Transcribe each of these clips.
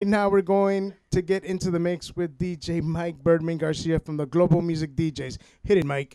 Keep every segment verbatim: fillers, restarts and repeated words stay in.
Now we're going to get into the mix with D J Mike Birdman Garcia from the Global Music D Js. Hit it, Mike.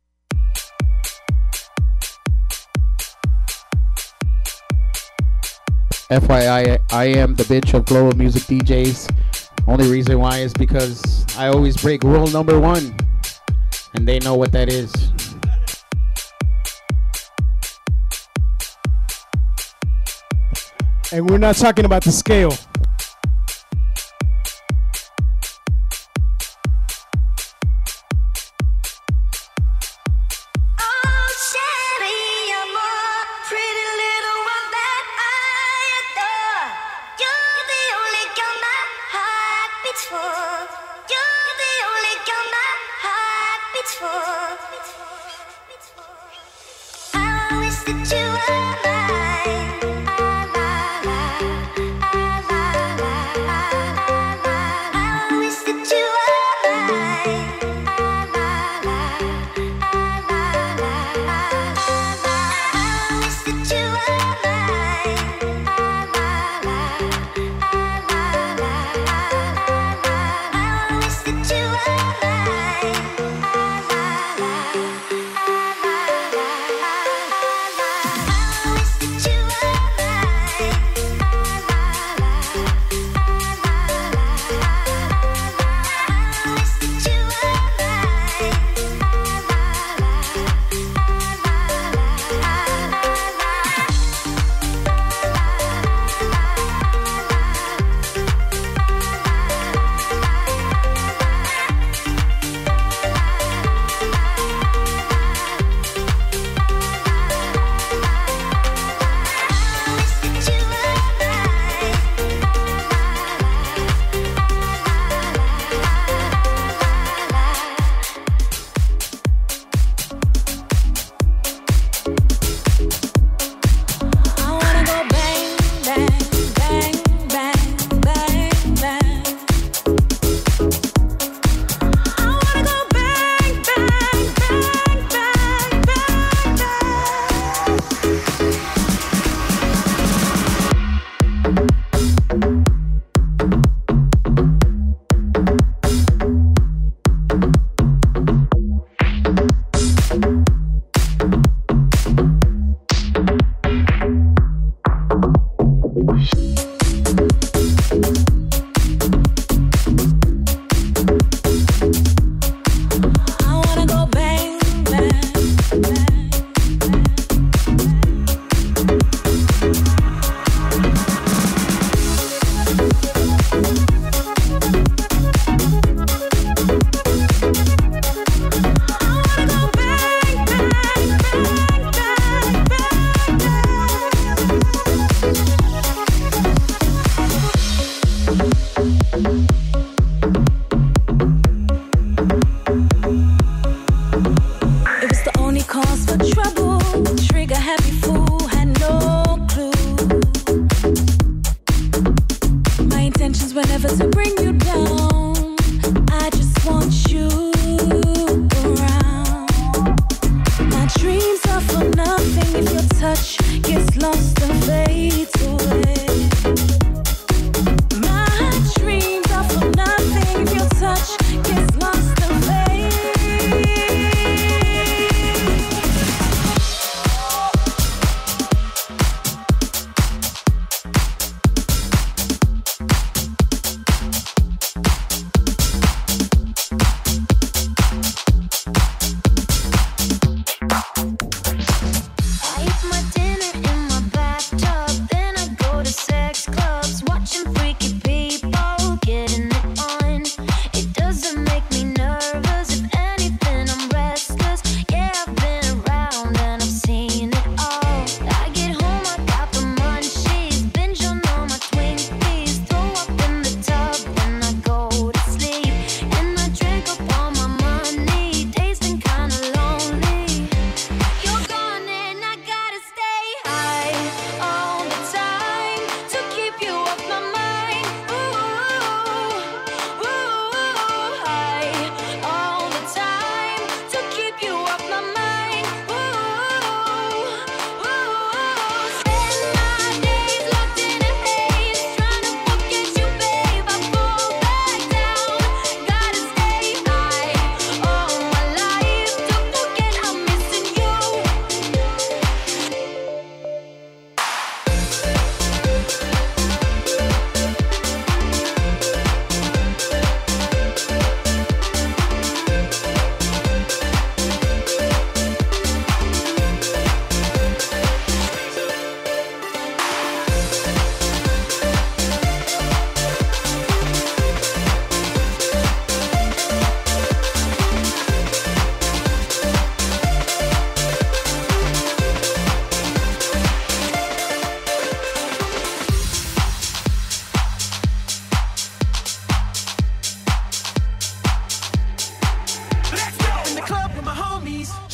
F Y I, I am the bitch of Global Music D Js. Only reason why is because I always break rule number one, and they know what that is. And we're not talking about the scale.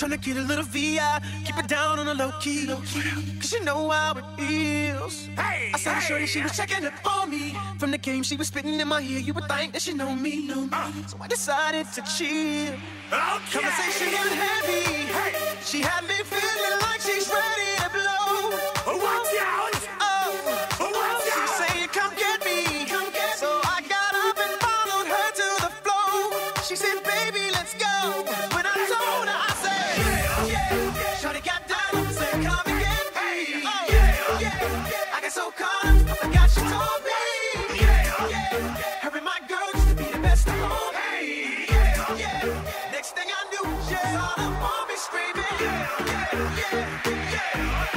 tryna get a little V I, keep it down on a low key, low key. Cause you know how it feels. Hey, I saw hey, shorty, she was checking up on me. From the game she was spitting in my ear, you would think that she know me. Know me. Uh, so I decided to chill. Okay. Conversation got heavy. Hey. She had me feeling like she's ready to blow. Oh, watch out! Oh, oh, watch out! She's saying, come get me. Come get so me. I got up and followed her to the floor. She said, baby, let's go. When I told her, I said, yeah, yeah, yeah. Shorty got down and said, come and get me. Oh, yeah, yeah. I got so caught up, I forgot she told me. Yeah, yeah. Her and my girl used to be the best of all. Hey, yeah, yeah. Next thing I knew, she was all up on me screaming. Yeah, yeah, yeah, yeah.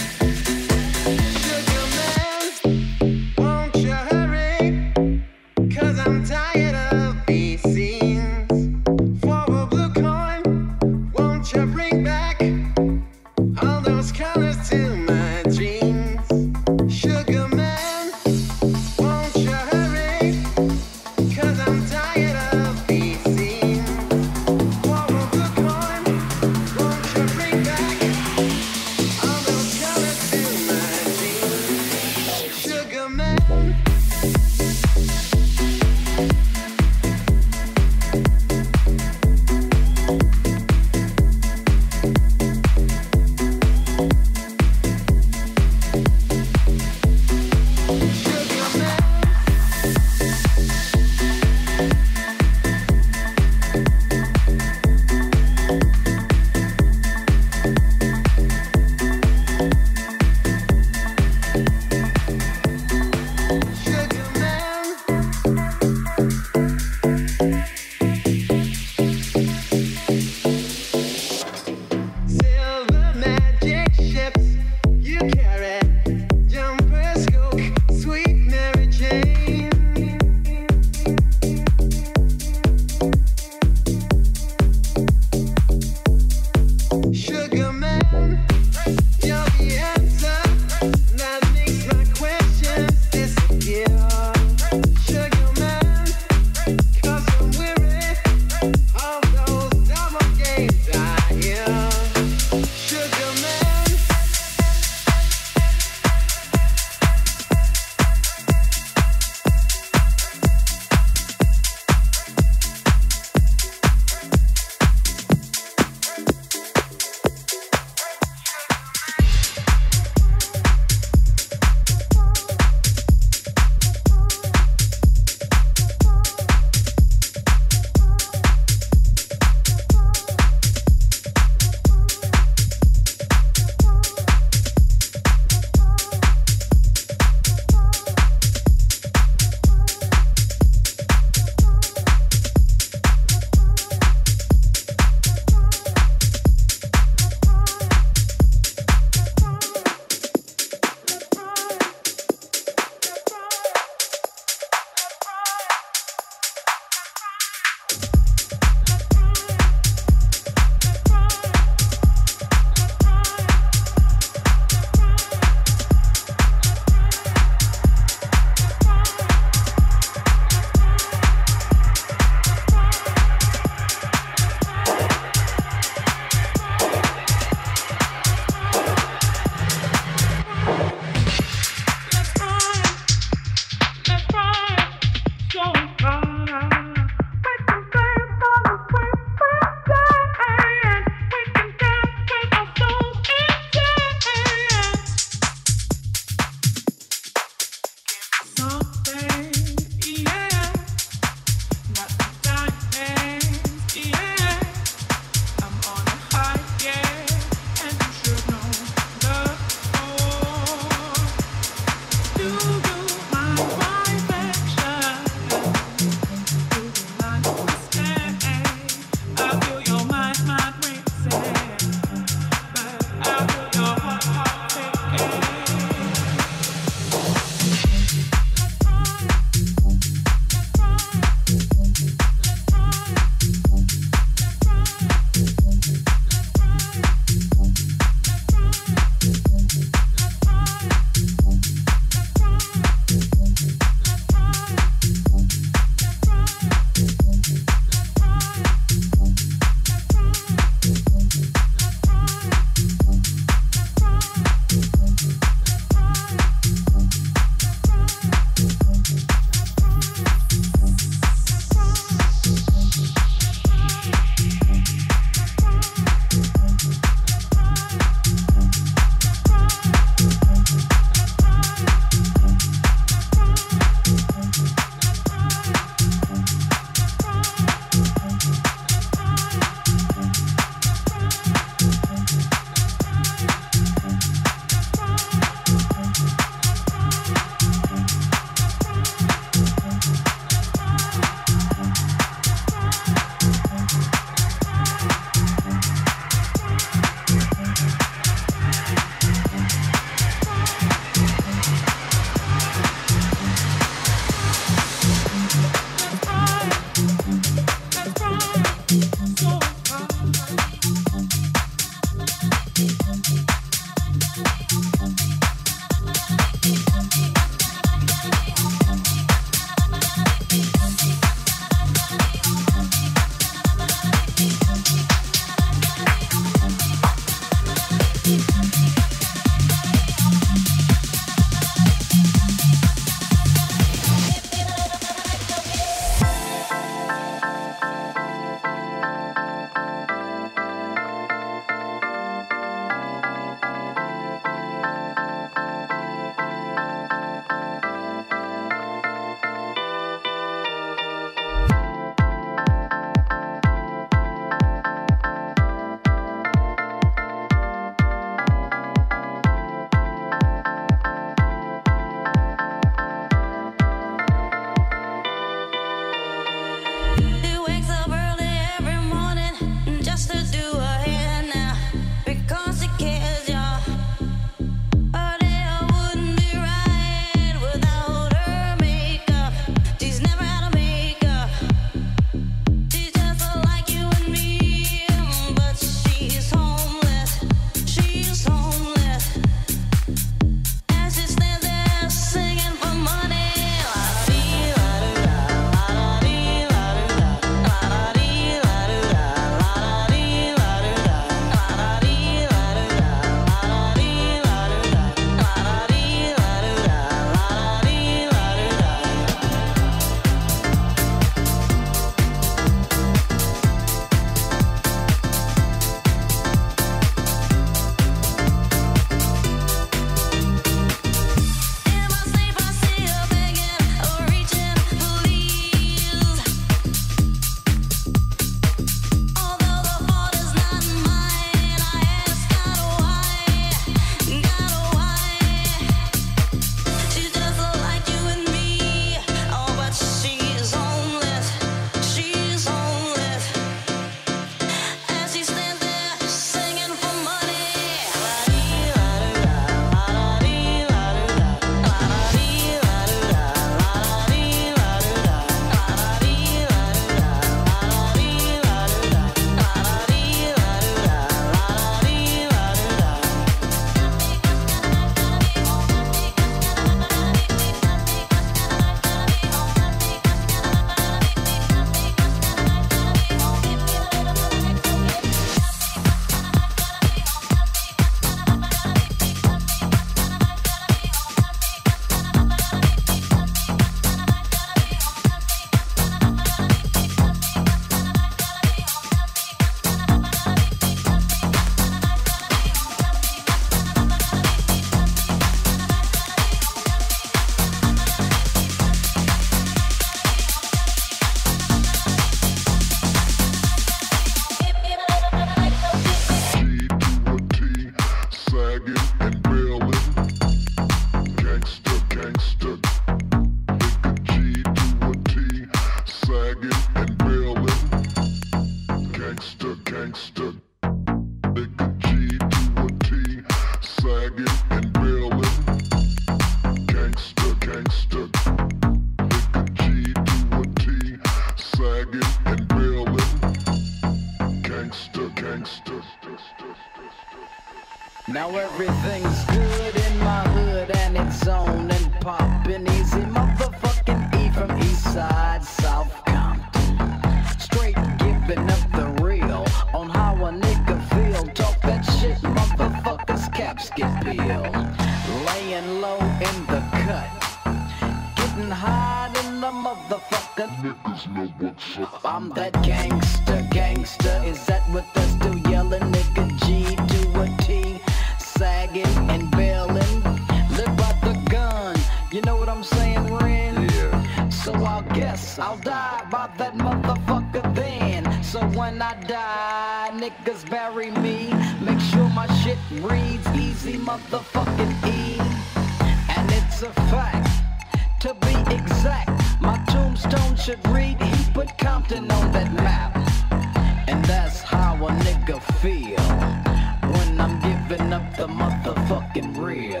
laying low in the cut, getting high in the motherfucker. Niggas know what's up. I'm that gangster, gangster. Is that what they're still yelling? Nigga G to a T, sagging and bailing. Live by the gun, you know what I'm saying, Ren? Yeah. So I guess I'll die by that motherfucker then. So when I die, niggas bury me. Make sure my shit reads easy motherfucking E. And it's a fact, to be exact, my tombstone should read, he put Compton on that map. And that's how a nigga feel when I'm giving up the motherfucking real.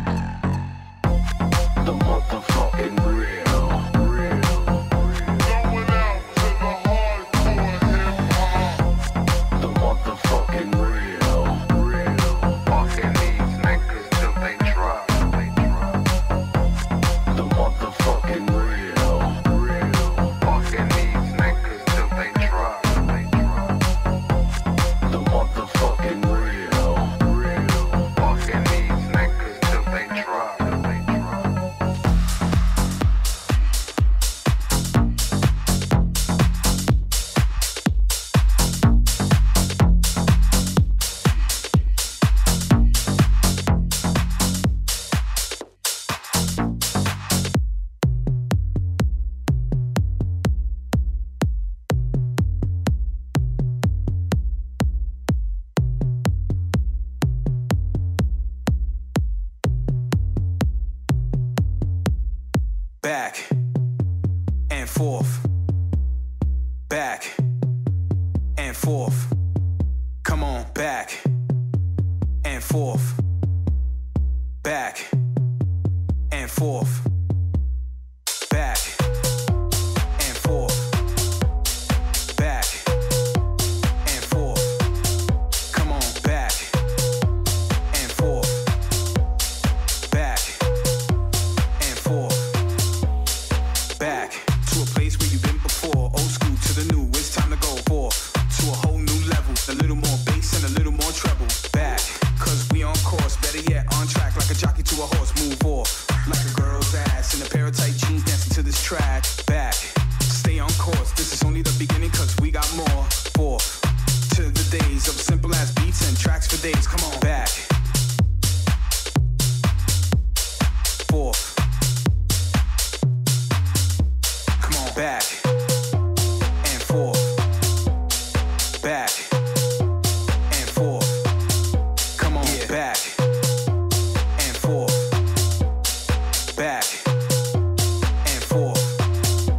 The motherfucking real. Back and forth, back and forth. Come on, back and forth, back and forth, back and forth, back and forth. Come on, back and forth, back and forth. Back to a place where you've been before. Old school to the new, it's time to go forth to a whole new level. A little more bass and a little more treble. Back, cause we on course, better yet on track. Like a jockey to a horse, move off like a girl's ass in a pair of tight jeans dancing to this track. Back, stay on course, this is only the beginning cause we got more. Forth to the days of simple ass beats and tracks for days. Come on, back. Forth. Back and forth, back and forth. Come on, yeah. Back and forth, back and forth.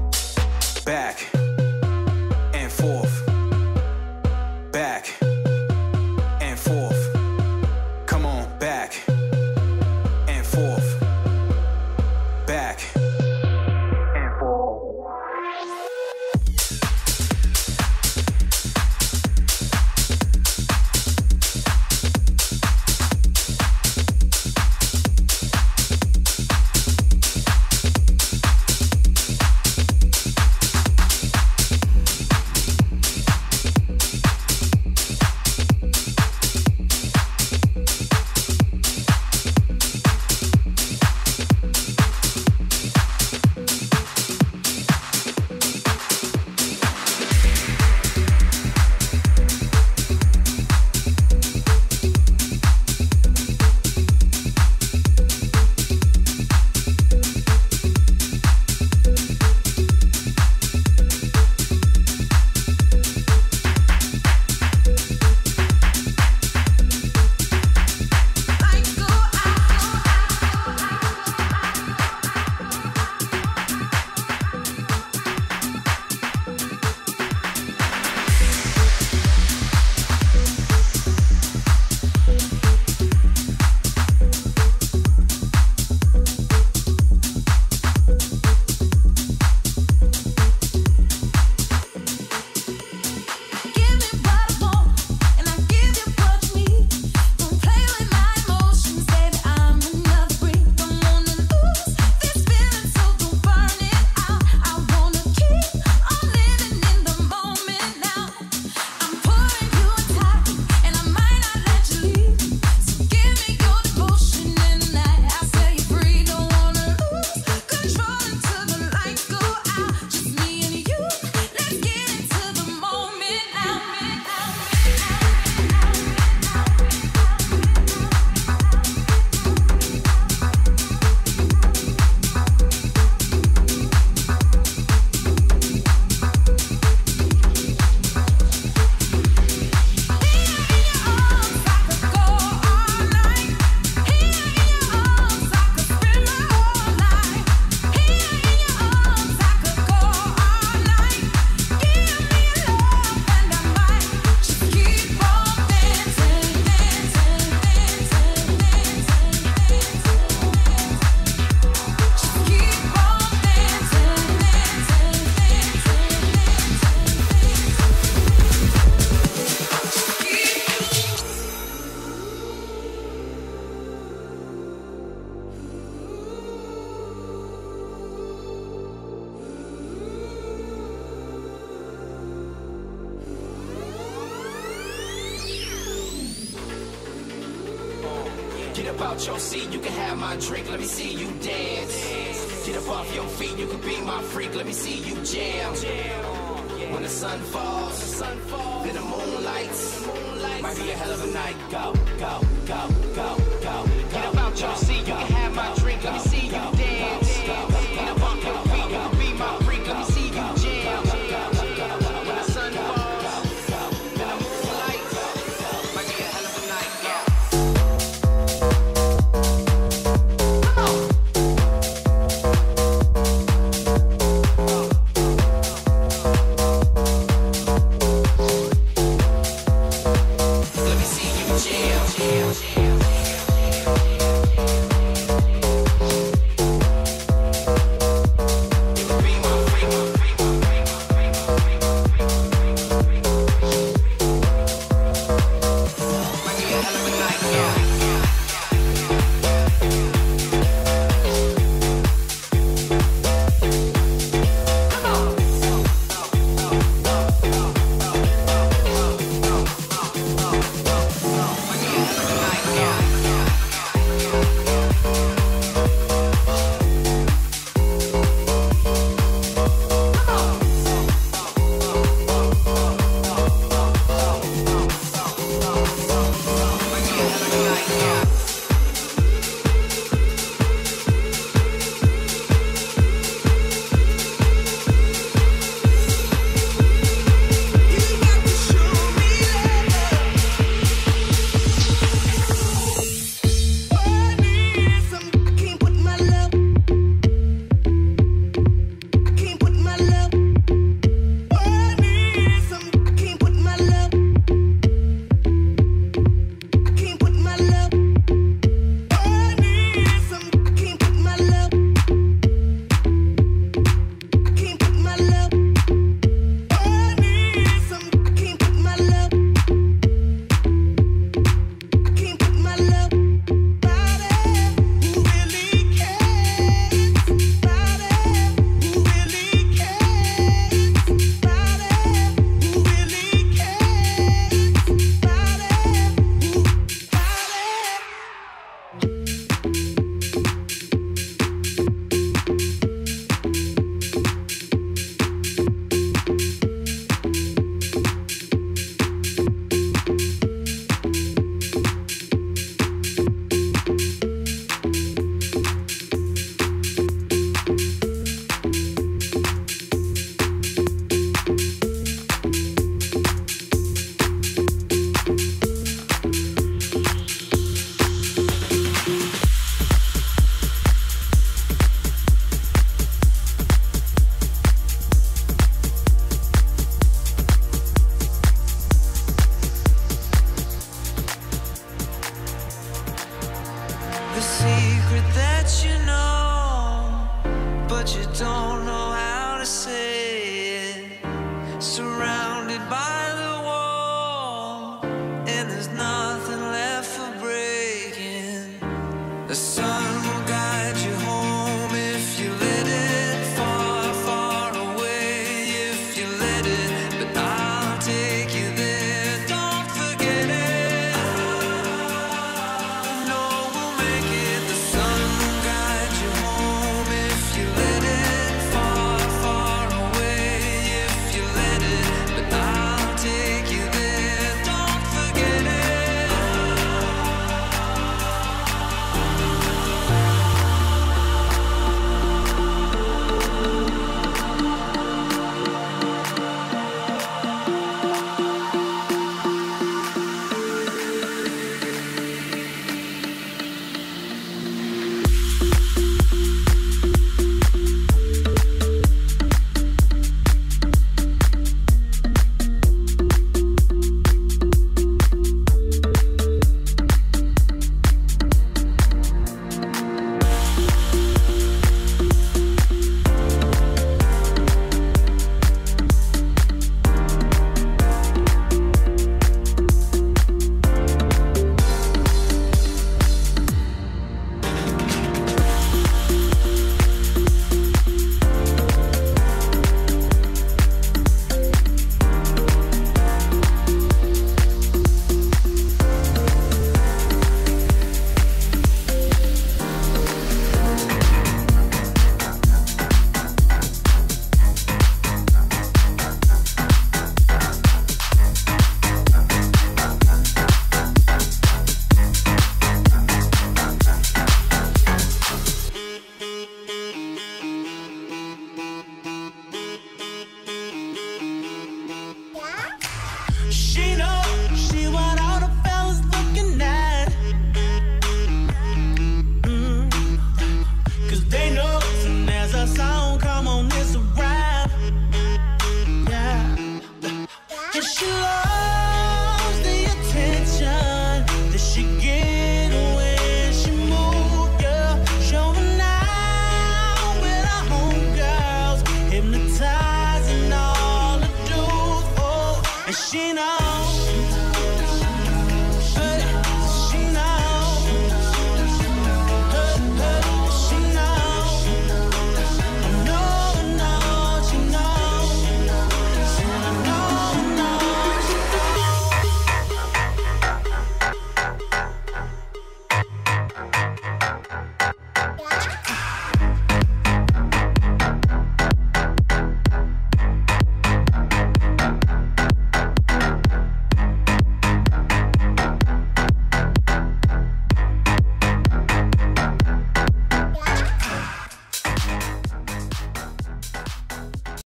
out your seat, you can have my drink, let me see you dance. Get up off your feet, you can be my freak, let me see you jam. When the sun falls, then the moon lights, might be a hell of a night. Go, go, go, go, go, go. Get up out your seat.